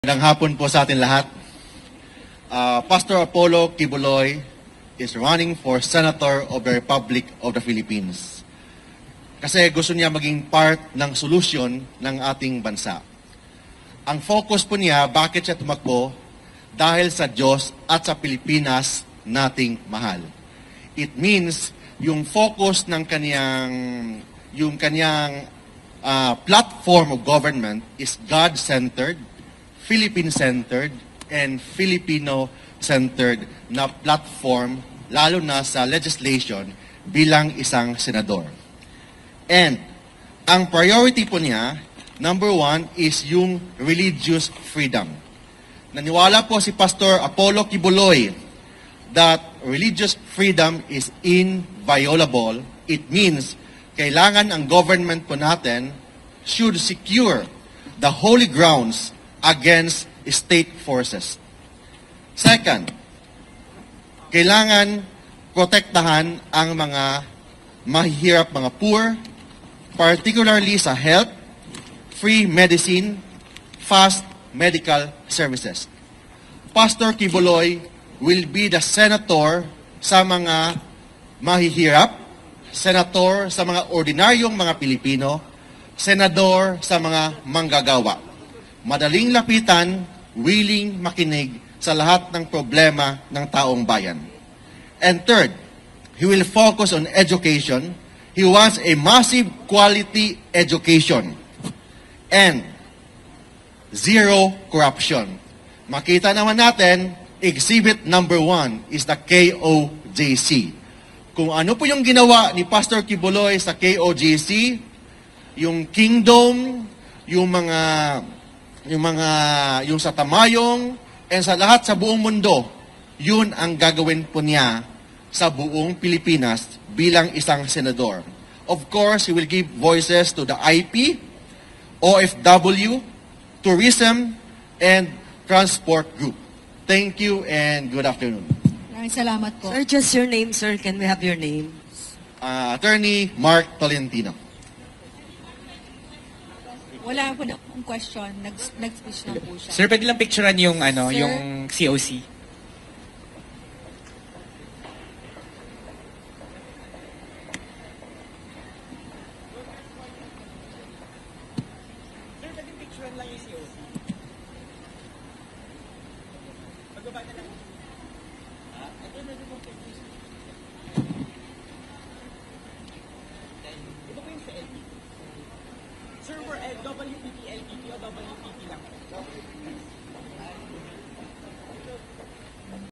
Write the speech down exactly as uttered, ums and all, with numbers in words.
Magandang hapon po sa atin lahat. Uh, Pastor Apollo Kibuloy is running for Senator of the Republic of the Philippines. Kasi gusto niya maging part ng solusyon ng ating bansa. Ang focus po niya, bakit siya tumakbo? Dahil sa Diyos at sa Pilipinas nating mahal. It means yung focus ng kaniyang, yung kaniyang uh, platform of government is God-centered, Philippine-centered, and Filipino-centered na platform, lalo na sa legislation bilang isang senador. And ang priority po niya, number one, is yung religious freedom. Naniwala po si Pastor Apollo Kibuloy that religious freedom is inviolable. It means kailangan ang government po natin should secure the holy grounds against state forces. Second, kailangan protektahan ang mga mahihirap, mga poor, particularly sa health, free medicine, fast medical services. Pastor Kibuloy will be the senator sa mga mahihirap, senator sa mga ordinaryong mga Pilipino, senador sa mga manggagawa. Madaling lapitan, willing makinig sa lahat ng problema ng taong bayan. And third, he will focus on education. He wants a massive quality education and zero corruption. Makita naman natin, exhibit number one is the K O J C. Kung ano po yung ginawa ni Pastor Kibuloy sa K O J C, yung kingdom, yung mga yung mga, yung sa Tamayong, and sa lahat sa buong mundo, yun ang gagawin po niya sa buong Pilipinas bilang isang senador. Of course, he will give voices to the I P, O F W, tourism, and transport group. Thank you and good afternoon. Maraming salamat po. Sir, just your name, sir. Can we have your name? Uh, Attorney Mark Tolentino. Wala po na akong question. Nag- Nag-speech na po siya. Sir, pwede lang picturean yung ano, Sir? yung C O C. Sir, pwede picturean lang yung C O C. Pagbaba na lang. Ah, ito na din yung picture. Ito po yung sa L P. Sir, we're at W P P, L P P o W P P lang.